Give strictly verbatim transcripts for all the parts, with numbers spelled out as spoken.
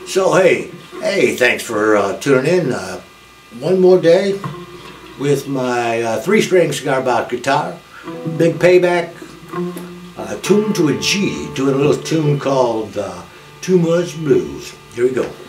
So hey, hey, thanks for uh, tuning in. Uh, one more day with my uh, three-string cigar box guitar, big payback, uh, tuned to a G, doing a little tune called uh, Too Much Blues. Here we go.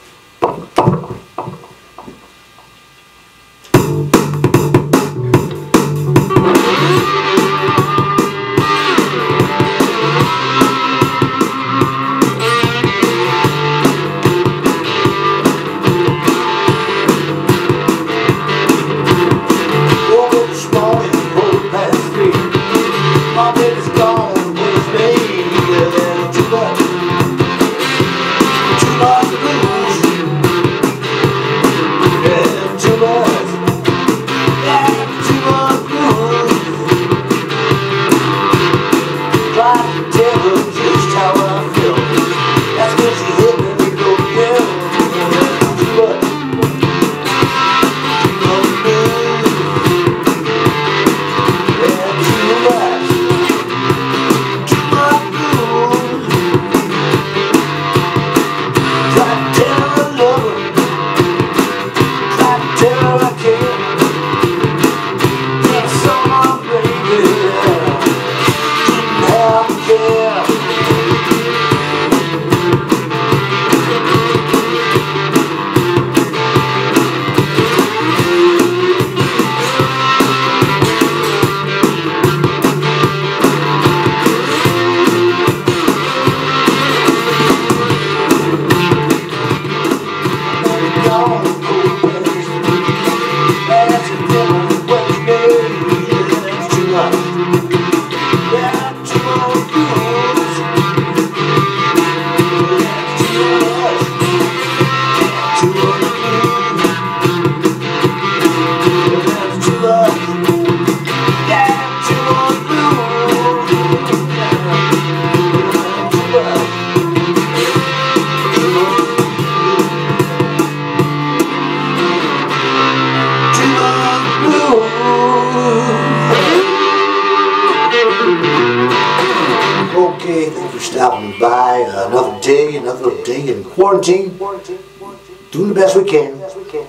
Okay, thanks for stopping by. Uh, another day, another day in quarantine. Doing the best we can.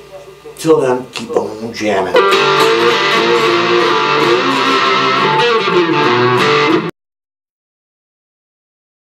Till then, keep on jamming.